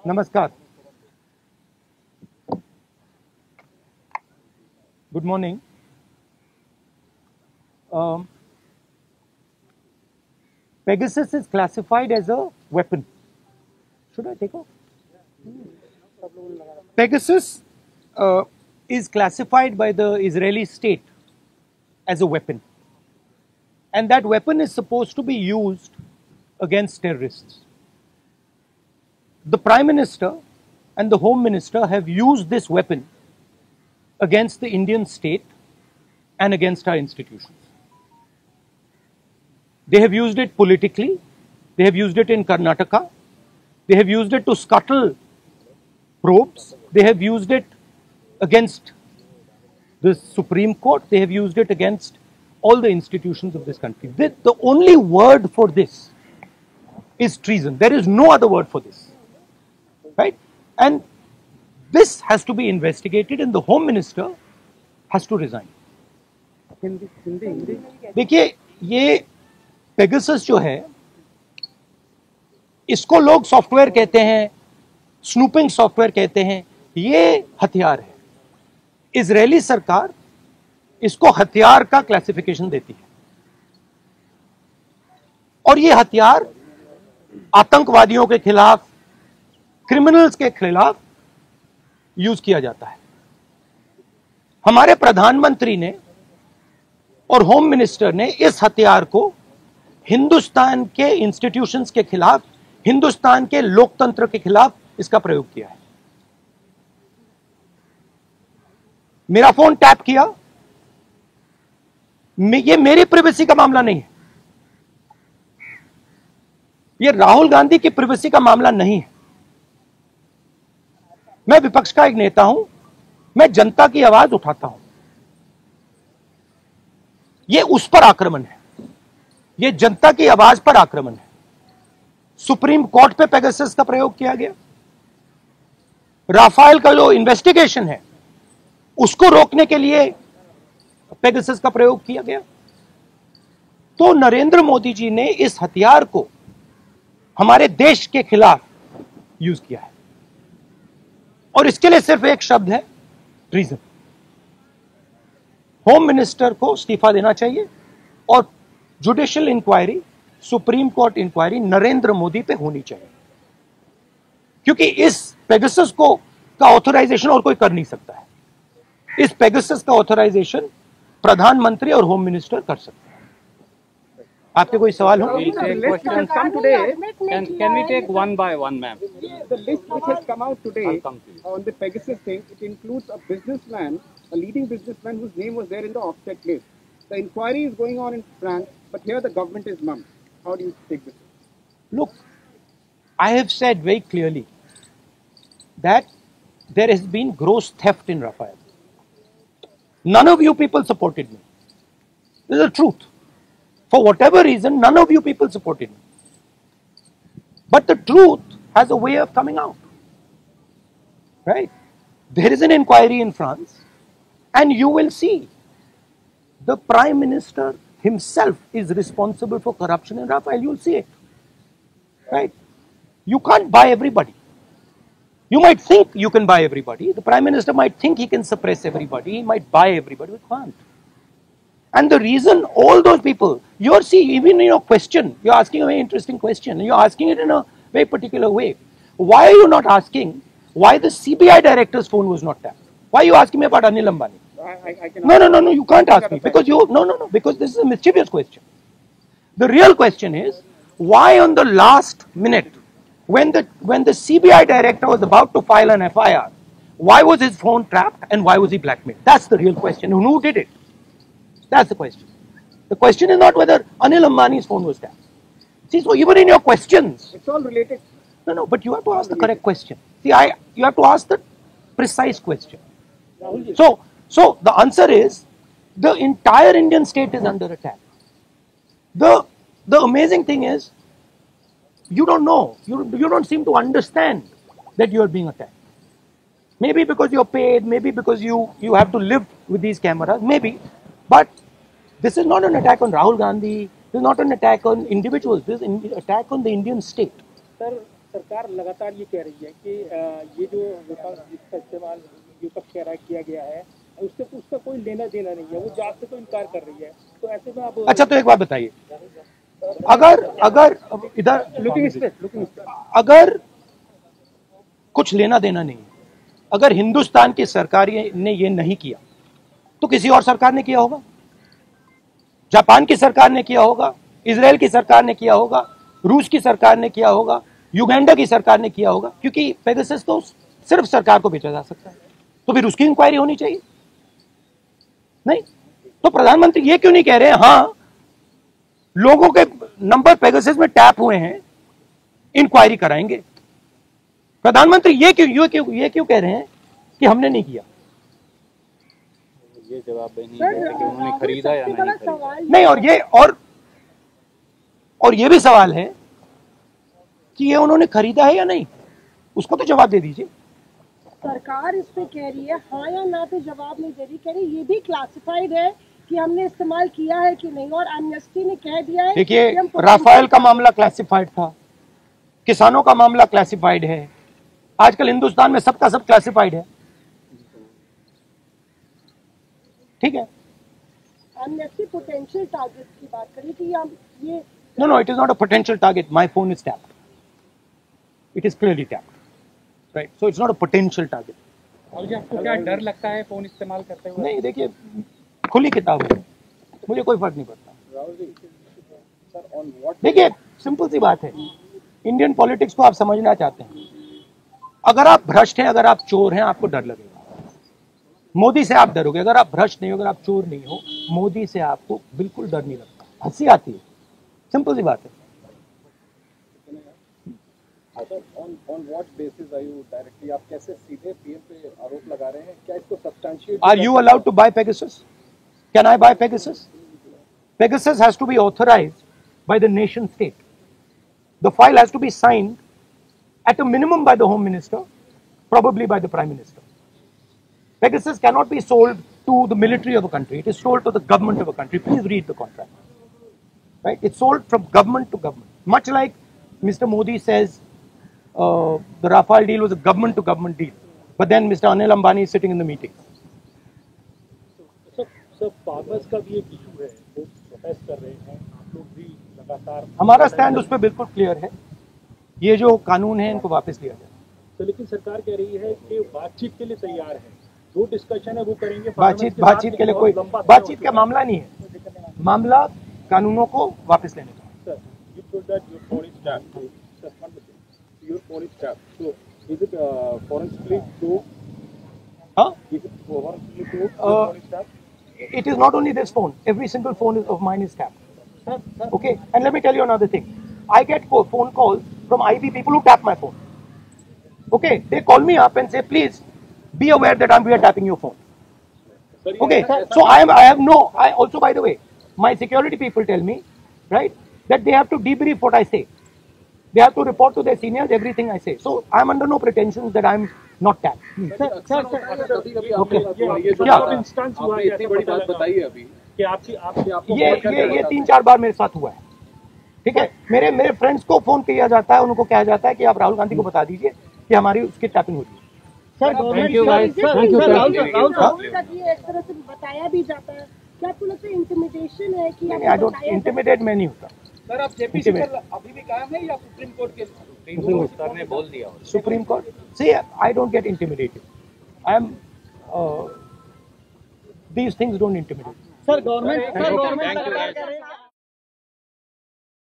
Namaskar. Good morning. Pegasus is classified as a weapon. Should I take off? Pegasus is classified by the Israeli state as a weapon. And that weapon is supposed to be used against terrorists. The Prime Minister and the Home Minister have used this weapon against the Indian state and against our institutions. They have used it politically, they have used it in Karnataka, they have used it to scuttle probes, they have used it against the Supreme Court, they have used it against all the institutions of this country. The only word for this is treason. There is no other word for this. Right? And this has to be investigated and the Home Minister has to resign. देखिए ये Pegasus जो है इसको लोग software कहते हैं, snooping software कहते हैं, ये हथियार है. इजरायली सरकार इसको हथियार का क्लासिफिकेशन देती है और ये हथियार आतंकवादियों के खिलाफ, क्रिमिनल्स के खिलाफ यूज किया जाता है. हमारे प्रधानमंत्री ने और होम मिनिस्टर ने इस हथियार को हिंदुस्तान के इंस्टीट्यूशंस के खिलाफ, हिंदुस्तान के लोकतंत्र के खिलाफ इसका प्रयोग किया है. मेरा फोन टैप किया, ये मेरी प्राइवेसी का मामला नहीं है, ये राहुल गांधी की प्राइवेसी का मामला नहीं है. मैं विपक्ष का एक नेता हूं, मैं जनता की आवाज उठाता हूं. ये उस पर आक्रमण है, ये जनता की आवाज पर आक्रमण है. सुप्रीम कोर्ट पे पेगासस का प्रयोग किया गया. राफेल का जो इन्वेस्टिगेशन है उसको रोकने के लिए पेगासस का प्रयोग किया गया. तो नरेंद्र मोदी जी ने इस हथियार को हमारे देश के खिलाफ यूज किया है और इसके लिए सिर्फ एक शब्द है, ट्रीजन. होम मिनिस्टर को इस्तीफा देना चाहिए और judicial inquiry, supreme court inquiry Narendra Modi पे होनी चाहिए, क्योंकि इस पेगासस को का ऑथराइजेशन और कोई कर नहीं सकता है. इस पेगासस का ऑथराइजेशन प्रधानमंत्री और होम मिनिस्टर कर सकते हैं. आपके कोई सवाल हो? Come today. Can we take one by one, ma'am? The list which has come out today on the Pegasus thing, it includes a businessman, a leading businessman whose name was there in the offset list. The inquiry is going on in France, but here the government is mum. How do you take this? Look, I have said very clearly that there has been gross theft in Rafael. None of you people supported me. This is the truth. For whatever reason, none of you people supported me. But the truth has a way of coming out. Right? There is an inquiry in France, and you will see the Prime Minister himself is responsible for corruption in Rafael. You will see it. Right? You can't buy everybody. You might think you can buy everybody. The Prime Minister might think he can suppress everybody. He might buy everybody. We can't. And the reason all those people, you're seeing, even in your question, you're asking a very interesting question. You're asking it in a very particular way. Why are you not asking why the CBI director's phone was not tapped? Why are you asking me about Anil Ambani? I can No, you can't ask me because because this is a mischievous question. The real question is, why on the last minute, when the CBI director was about to file an FIR, why was his phone trapped and why was he blackmailed? That's the real question. And who did it? That's the question. The question is not whether Anil Ambani's phone was tapped. See, so even in your questions, it's all related. No, but you have to ask the correct question. See, you have to ask the precise question. So the answer is, the entire Indian state is under attack. The amazing thing is, you don't know, you don't seem to understand that you are being attacked. Maybe because you're paid, maybe because you have to live with these cameras, maybe. But this is not an attack on Rahul Gandhi, this is not an attack on individuals, this is an attack on the Indian state. Sir, सरकार लगातार ये कह रही है कि ये जो जिसका इस्तेमाल विपक्ष कह रहा है किया गया है उसका कोई लेना देना नहीं है, वो जात से तो इनकार कर रही है। तो ऐसे में आप अच्छा, तो एक बात बताइए, अगर इधर अगर कुछ लेना देना नहीं है, अगर हिंदुस्तान की सरकार ने ये नहीं किया तो किसी और सरकार ने किया होगा, जापान की सरकार ने किया होगा, इजराइल की सरकार ने किया होगा, रूस की सरकार ने किया होगा, युगांडा की सरकार ने किया होगा, क्योंकि पेगासस तो सिर्फ सरकार को बेचा जा सकता है। तो फिर उसकी इंक्वायरी होनी चाहिए नहीं? तो प्रधानमंत्री ये क्यों नहीं कह रहे हैं हाँ लोगों के नंबर पेगासस में टैप हुए हैं, इंक्वायरी कराएंगे? प्रधानमंत्री ये क्यों कह रहे हैं कि हमने नहीं किया? ये जवाब नहीं है कि उन्होंने खरीदा या नहीं खरीदा। नहीं, और ये भी सवाल है कि ये उन्होंने खरीदा है या नहीं, उसको तो जवाब दे दीजिए। सरकार इस पे कह रही है हाँ या ना पे जवाब नहीं दे रही, कह रही ये भी क्लासिफाइड है कि हमने इस्तेमाल किया है कि नहीं, और एमनेस्टी ने कह दिया है। देखिए, राफेल का मामला क्लासिफाइड था, किसानों का मामला क्लासिफाइड है, आजकल हिंदुस्तान में सबका सब क्लासिफाइड है, ठीक है। एमनेस्टी पोटेंशियल टारगेट की बात करी कि हम ये No, it is not a potential target. My phone is tapped. It is clearly tapped. Right? So it's not a potential target. और आपको क्या डर लगता है फोन इस्तेमाल करते हुए? नहीं, देखिए, खुली किताब है, मुझे कोई फर्क नहीं पड़ता। देखिए, सिंपल सी बात है, इंडियन पॉलिटिक्स को आप समझना चाहते हैं, अगर आप भ्रष्ट हैं, अगर आप चोर हैं, आपको डर लगेगा। मोदी से आप डरोगे, अगर आप भ्रष्ट नहीं हो, अगर आप चोर नहीं हो, मोदी से आपको बिल्कुल डर नहीं लगता, हंसी आती है, सिंपल सी बात है। On what basis are you directly, आप कैसे सीधे पीएम पे आरोप लगा रहे हैं? क्या इसको substantiate? Are you allowed to buy Pegasus? Can I buy Pegasus? Pegasus has to be authorized by the nation state. The file has to be signed at a minimum by the Home Minister, probably by the Prime Minister. Pegasus cannot be sold to the military of a country. It is sold to the government of a country. Please read the contract. Right? It's sold from government to government. Much like Mr. Modi says the Rafale deal was a government to government deal. But then Mr. Anil Ambani is sitting in the meeting. Sir farmers का भी एक issue है, वो protest कर रहे हैं, आप लोग भी लगातार। हमारा स्टैंड उस पर बिल्कुल क्लियर है, ये जो कानून है इनको वापस लिया जाए। तो लेकिन सरकार कह रही है कि बातचीत के लिए तैयार है, जो डिस्कशन है वो करेंगे। बातचीत के लिए कोई बातचीत का मामला नहीं है, मामला कानूनों को वापस लेने का। Sir, you told that your phone is tapped. Sir, your phone is tapped. So, is it forensically proved? Huh? Is it forensically proved? Your phone is tapped? It is not only this phone. Every single phone of mine is tapped. Sir, Okay, and let me tell you another thing. I get phone calls from IB people who tap my phone. Okay, they call me up and say, please be aware that we are tapping your phone. Okay, so I also, by the way, my security people tell me, right, that they have to debrief what I say. They have to report to their seniors everything I say. So I'm under no pretensions that I'm not tapped. Okay. क्या? Instance हुआ है, इतनी बड़ी बात बताइए अभी कि आपकी ये 3-4 बार मेरे साथ हुआ है, ठीक है। मेरे फ्रेंड्स को फोन किया जाता है, उनको कहा जाता है कि आप राहुल गांधी को बता दीजिए कि हमारी उसकी टैपिंग होती है। Sir, thank you guys, thank you. Rahul का ये एक तरह से बताया भी जाता है, क्या आपको लगता है इंटिमिडेशन है कि आई डोंट इंटिमिडेट, मैं नहीं होता। सर, आप जेपीसी पर अभी भी कायम है या सुप्रीम कोर्ट के? सर ने बोल दिया। Supreme Court. See, I don't get intimidated. These things don't intimidate. Sir, government